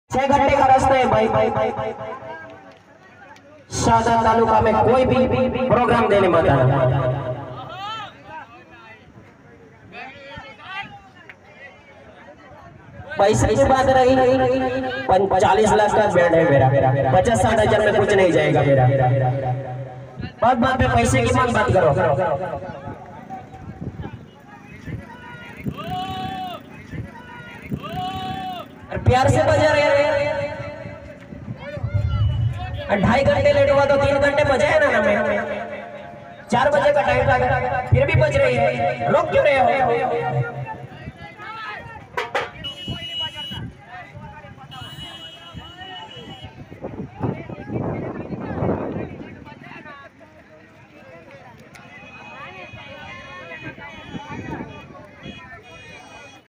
6 घंटे का रास्ता है भाई। शाहजहां तालुका में कोई भी प्रोग्राम देने मत आना। पैसे की बात रही 40 लाख का बेड है मेरा, 50-60 हजार में कुछ नहीं जाएगा मेरा। बात पे पैसे की मत बात करो। प्यार से बजा रहे 2.5 घंटे लेट हुआ तो 3 घंटे बजे है ना हमें। 4 बजे का टाइम था फिर भी बज रही है, रोक क्यों रहे हो?